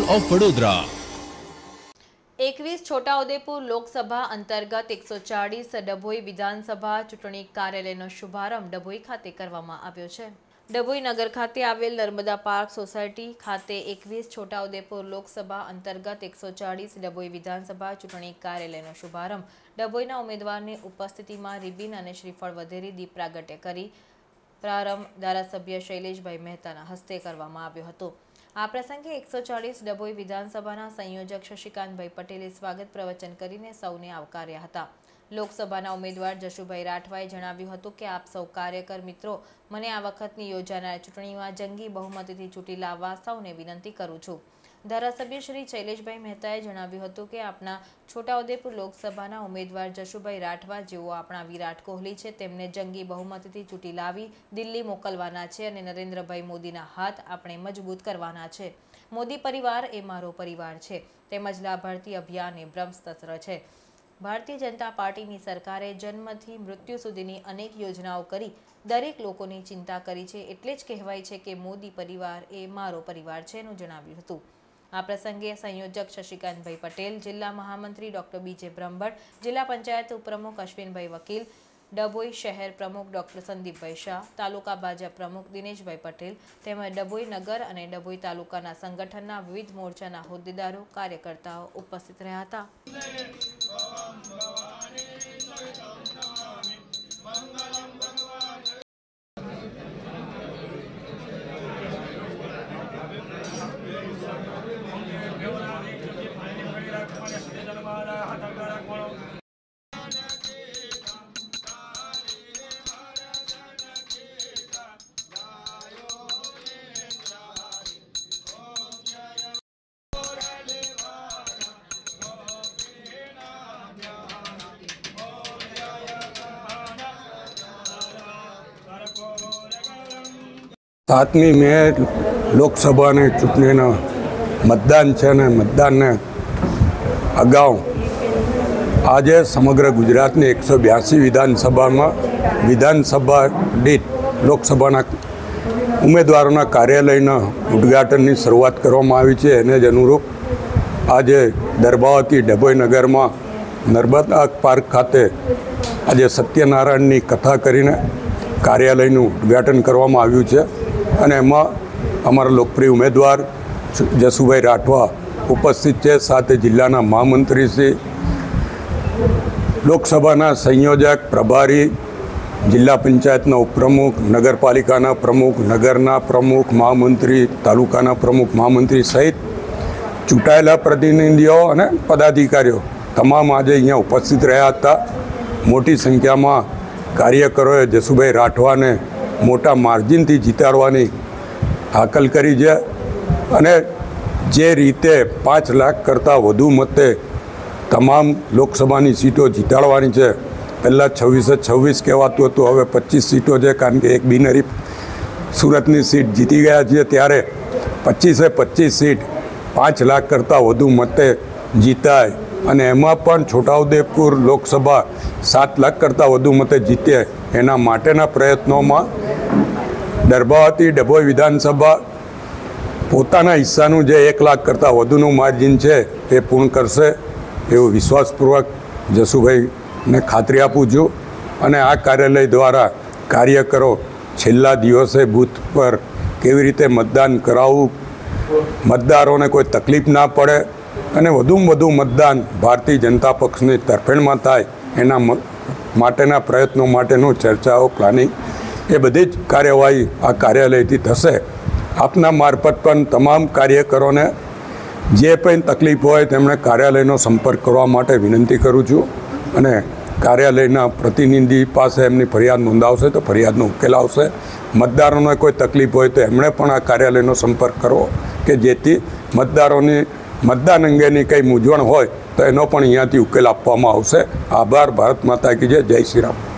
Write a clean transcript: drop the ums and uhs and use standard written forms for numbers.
Of Vadodara. 21 Chhota Udepur Lok Sabha અંતર્ગત 140 ડભોઈ વિધાનસભા ચૂંટણી કાર્યાલયનો શુભારંભ ડભોઈ ખાતે કરવામાં આવ્યો છે। ડભોઈ નગર ખાતે આવેલ નર્મદા પાર્ક સોસાયટી ખાતે 21 છોટાઉદેપુર લોકસભા અંતર્ગત 140 ડભોઈ વિધાનસભા ચૂંટણી કાર્યાલયનો શુભારંભ ડભોઈના ઉમેદવારની ઉપસ્થિતિમાં રિબિન અને શ્રીફળ વધેરી દીપ પ્રાગટ્ય કરી પ્રારંભ ધારાસભ્ય શૈલેષભાઈ મહેતાના હસ્તે કરવામાં આવ્યો હતો। આ પ્રસંગે 140 ડભોઈ વિધાનસભાના સંયોજક શશિકાંતભાઈ પટેલે સ્વાગત પ્રવચન કરીને સૌને આવકાર્યા હતા। લોકસભાના ઉમેદવાર જશુભાઈ રાઠવાએ જણાવ્યું હતું કે આપ સૌ કાર્યકર મિત્રો મને આ વખતની યોજાનાર ચૂંટણીમાં જંગી બહુમતીથી ચૂંટી લાવવા સૌને વિનંતી કરું છું। ધારાસભ્ય શ્રી શૈલેષભાઈ મહેતાએ જણાવ્યું હતું કે આપણા છોટાઉદેપુર લોકસભાના ઉમેદવાર જશુભાઈ રાઠવા જેઓ આપણા વિરાટ કોહલી છે તેમને જંગી બહુમતીથી ચૂંટી લાવી દિલ્હી મોકલવાના છે અને નરેન્દ્રભાઈ મોદીના હાથ આપણે મજબૂત કરવાના છે। મોદી પરિવાર એ મારો પરિવાર છે તેમજ લાભાર્થી અભિયાન એ બ્રહ્મસ્ત્ર છે। ભારતીય જનતા પાર્ટીની સરકારે જન્મથી મૃત્યુ સુધીની અનેક યોજનાઓ કરી દરેક લોકોની ચિંતા કરી છે એટલે જ કહેવાય છે કે મોદી પરિવાર એ મારો પરિવાર છે નું જણાવ્યું હતું। આ પ્રસંગે સંયોજક શશિકાંતભાઈ પટેલ, જિલ્લા મહામંત્રી ડોક્ટર બીજે બ્રહ્મભટ્ટ, જિલ્લા પંચાયત ઉપપ્રમુખ અશ્વિનભાઈ વકીલ, ડભોઈ શહેર પ્રમુખ ડોક્ટર સંદીપભાઈ શાહ, તાલુકા ભાજપ પ્રમુખ દિનેશભાઈ પટેલ તેમજ ડભોઈ નગર અને ડભોઈ તાલુકાના સંગઠનના વિવિધ મોરચાના હોદ્દેદારો કાર્યકર્તાઓ ઉપસ્થિત રહ્યા હતા। सातमी મે લોકસભાની ચૂંટણીના મતદાન છે અને મતદાનને અગાઉ આજે સમગ્ર ગુજરાતની 182 વિધાનસભા દીઠ લોકસભાના ઉમેદવારોના કાર્યાલયના ઉદ્ઘાટનની શરૂઆત કરવામાં આવી છે। એને જ અનુરૂપ આજે દરબાવતી ડભોઈ નગરમાં નર્મદા પાર્ક ખાતે આજે સત્યનારાયણની કથા કરીને કાર્યાલયનું ઉદ્ઘાટન કરવામાં આવ્યું છે અને એમાં અમારા લોકપ્રિય ઉમેદવાર જશુભાઈ રાઠવા ઉપસ્થિત છે। સાથે જિલ્લાના મહામંત્રી શ્રી, લોકસભાના સંયોજક, પ્રભારી, જિલ્લા પંચાયતના ઉપપ્રમુખ, નગરપાલિકાના પ્રમુખ, નગરના પ્રમુખ, મહામંત્રી, તાલુકાના પ્રમુખ, મહામંત્રી સહિત ચૂંટાયેલા પ્રતિનિધિઓ અને પદાધિકારીઓ તમામ આજે અહીંયા ઉપસ્થિત રહ્યા હતા। મોટી સંખ્યામાં કાર્યકરોએ જશુભાઈ રાઠવાને મોટા માર્જિનથી જીતાડવાની હાકલ કરી છે અને જે રીતે 5 લાખ કરતાં વધુ મતે તમામ લોકસભાની સીટો જીતાડવાની છે। પહેલાં 26 કહેવાતું હતું, હવે 25 સીટો છે કારણ કે એક બિનહરીફ સુરતની સીટ જીતી ગયા છે, ત્યારે 25 સીટ 5 લાખ કરતાં વધુ મતે જીતાય અને એમાં પણ છોટાઉદેપુર લોકસભા 7 લાખ કરતાં વધુ મતે જીતે એના માટેના પ્રયત્નોમાં દરબાવતી ડભોઈ વિધાનસભા પોતાના હિસ્સાનું જે 1 લાખ કરતાં વધુનું માર્જિન છે એ પૂર્ણ કરશે એવો વિશ્વાસપૂર્વક જશુભાઈને ખાતરી આપું છું। અને આ કાર્યાલય દ્વારા કાર્યકરો છેલ્લા દિવસે બૂથ પર કેવી રીતે મતદાન કરાવવું, મતદારોને કોઈ તકલીફ ના પડે અને વધુમાં વધુ મતદાન ભારતીય જનતા પક્ષની તરફેણમાં થાય એના માટેના પ્રયત્નો માટેનું ચર્ચાઓ, પ્લાનિંગ એ બધી જ કાર્યવાહી આ કાર્યાલયથી થશે। આપના મારફત પણ તમામ કાર્યકરોને જે પણ તકલીફ હોય તેમણે કાર્યાલયનો સંપર્ક કરવા માટે વિનંતી કરું છું અને કાર્યાલયના પ્રતિનિધિ પાસે એમની ફરિયાદ નોંધાવશે તો ફરિયાદનો ઉકેલ આવશે। મતદારોને કોઈ તકલીફ હોય તો એમણે પણ આ કાર્યાલયનો સંપર્ક કરવો કે જેથી મતદારોની મતદાન અંગેની કંઈ મૂંઝવણ હોય તો એનો પણ અહીંયાથી ઉકેલ આપવામાં આવશે। આભાર। ભારત માતા કી જય। જય શ્રી રામ।